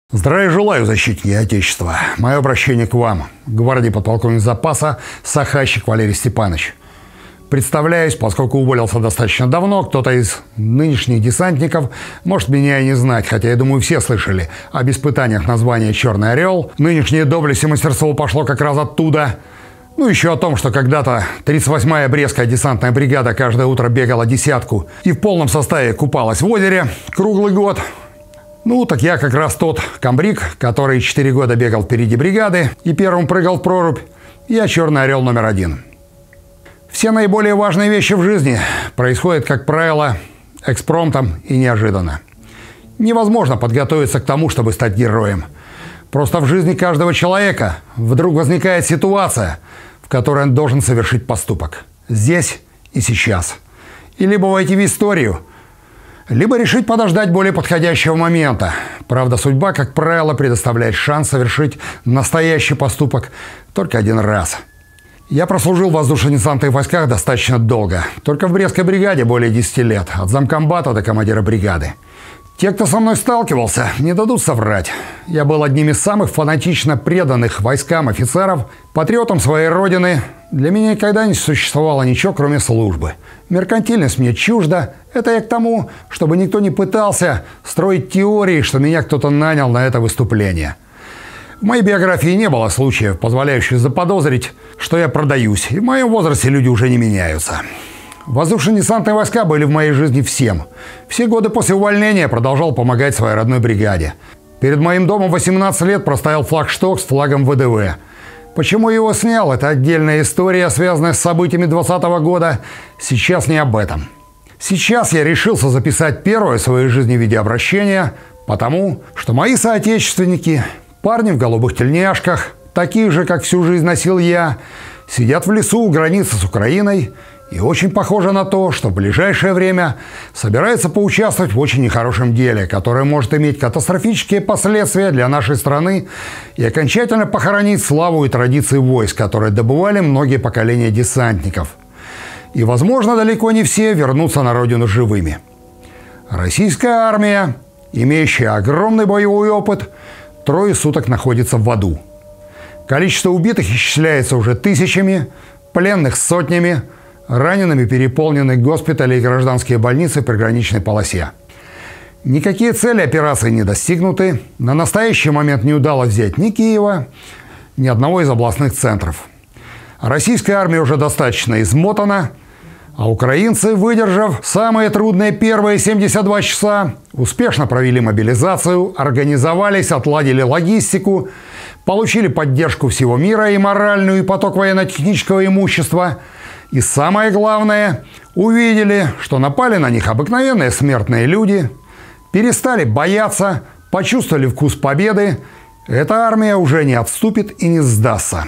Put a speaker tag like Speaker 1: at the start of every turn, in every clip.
Speaker 1: Здравия желаю, защитники Отечества. Мое обращение к вам, гвардии подполковник запаса Сахащик Валерий Степанович. Представляюсь, поскольку уволился достаточно давно, кто-то из нынешних десантников может меня и не знать, хотя, я думаю, все слышали об испытаниях на звание «Черный орел». Нынешняя доблесть и мастерство пошло как раз оттуда. Ну, еще о том, что когда-то 38-я Брестская десантная бригада каждое утро бегала десятку и в полном составе купалась в озере круглый год. Ну, так я как раз тот комбриг, который 4 года бегал впереди бригады и первым прыгал в прорубь. Я «Черный орел» номер 1. Все наиболее важные вещи в жизни происходят, как правило, экспромтом и неожиданно. Невозможно подготовиться к тому, чтобы стать героем. Просто в жизни каждого человека вдруг возникает ситуация, в которой он должен совершить поступок. Здесь и сейчас. И либо войти в историю, либо решить подождать более подходящего момента. Правда, судьба, как правило, предоставляет шанс совершить настоящий поступок только один раз. Я прослужил в воздушно-десантных войсках достаточно долго. Только в Брестской бригаде более 10 лет, от замкомбата до командира бригады. Те, кто со мной сталкивался, не дадут соврать. Я был одним из самых фанатично преданных войскам офицеров, патриотом своей родины. Для меня никогда не существовало ничего, кроме службы. Меркантильность мне чужда. Это я к тому, чтобы никто не пытался строить теории, что меня кто-то нанял на это выступление. В моей биографии не было случаев, позволяющих заподозрить, что я продаюсь. И в моем возрасте люди уже не меняются. Воздушно-десантные войска были в моей жизни всем. Все годы после увольнения продолжал помогать своей родной бригаде. Перед моим домом 18 лет простоял флагшток с флагом ВДВ. Почему я его снял, это отдельная история, связанная с событиями 2020 года. Сейчас не об этом. Сейчас я решился записать первое в своей жизни видеообращение, потому что мои соотечественники, парни в голубых тельняшках, такие же, как всю жизнь носил я, сидят в лесу у границы с Украиной. И очень похоже на то, что в ближайшее время собирается поучаствовать в очень нехорошем деле, которое может иметь катастрофические последствия для нашей страны и окончательно похоронить славу и традиции войск, которые добывали многие поколения десантников. И, возможно, далеко не все вернутся на родину живыми. Российская армия, имеющая огромный боевой опыт, 3 суток находится в аду. Количество убитых исчисляется уже тысячами, пленных сотнями, ранеными переполнены госпитали и гражданские больницы в приграничной полосе. Никакие цели операции не достигнуты. На настоящий момент не удалось взять ни Киева, ни одного из областных центров. Российская армия уже достаточно измотана, а украинцы, выдержав самые трудные первые 72 часа, успешно провели мобилизацию, организовались, отладили логистику, получили поддержку всего мира и моральную, и поток военно-технического имущества. И самое главное, увидели, что напали на них обыкновенные смертные люди, перестали бояться, почувствовали вкус победы. Эта армия уже не отступит и не сдастся.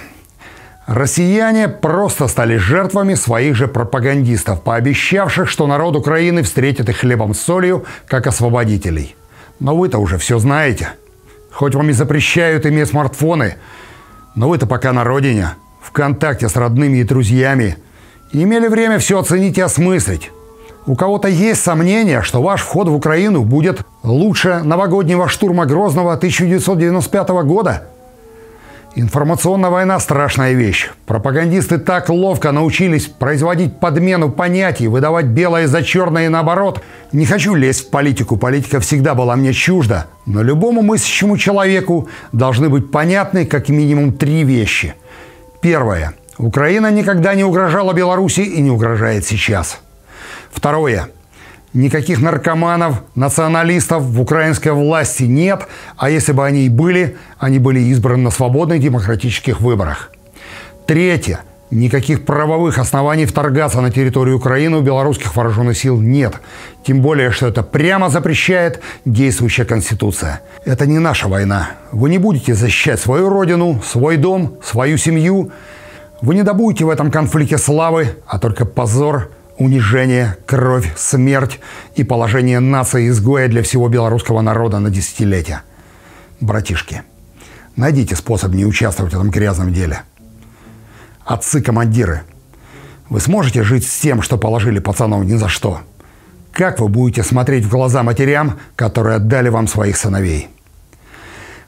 Speaker 1: Россияне просто стали жертвами своих же пропагандистов, пообещавших, что народ Украины встретит их хлебом с солью, как освободителей. Но вы-то уже все знаете. Хоть вам и запрещают иметь смартфоны, но вы-то пока на родине, в контакте с родными и друзьями, и имели время все оценить и осмыслить. У кого-то есть сомнения, что ваш вход в Украину будет лучше новогоднего штурма Грозного 1995 года? Информационная война – страшная вещь. Пропагандисты так ловко научились производить подмену понятий, выдавать белое за черное и наоборот. Не хочу лезть в политику, политика всегда была мне чужда. Но любому мыслящему человеку должны быть понятны как минимум 3 вещи. Первое. Украина никогда не угрожала Беларуси и не угрожает сейчас. Второе. Никаких наркоманов, националистов в украинской власти нет, а если бы они и были, они были избраны на свободных демократических выборах. Третье. Никаких правовых оснований вторгаться на территорию Украины у белорусских вооруженных сил нет. Тем более, что это прямо запрещает действующая Конституция. Это не наша война. Вы не будете защищать свою родину, свой дом, свою семью. Вы не добудете в этом конфликте славы, а только позор, унижение, кровь, смерть и положение нации-изгоя для всего белорусского народа на десятилетия. Братишки, найдите способ не участвовать в этом грязном деле. Отцы-командиры, вы сможете жить с тем, что положили пацанов ни за что? Как вы будете смотреть в глаза матерям, которые отдали вам своих сыновей?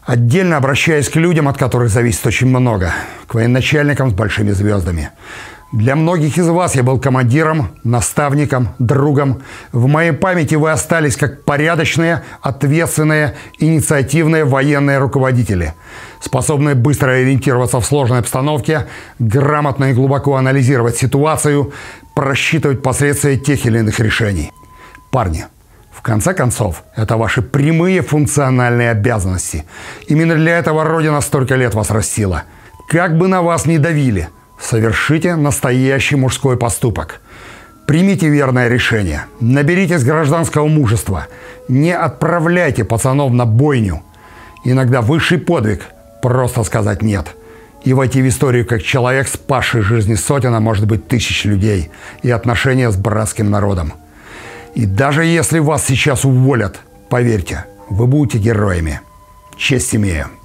Speaker 1: Отдельно обращаюсь к людям, от которых зависит очень много, к военачальникам с большими звездами. Для многих из вас я был командиром, наставником, другом. В моей памяти вы остались как порядочные, ответственные, инициативные военные руководители, способные быстро ориентироваться в сложной обстановке, грамотно и глубоко анализировать ситуацию, просчитывать последствия тех или иных решений. Парни, в конце концов, это ваши прямые функциональные обязанности. Именно для этого Родина столько лет вас растила. Как бы на вас ни давили, совершите настоящий мужской поступок. Примите верное решение. Наберитесь гражданского мужества. Не отправляйте пацанов на бойню. Иногда высший подвиг – просто сказать «нет». И войти в историю как человек, спасший жизни сотен, а может быть тысяч людей, и отношения с братским народом. И даже если вас сейчас уволят, поверьте, вы будете героями. Честь имею.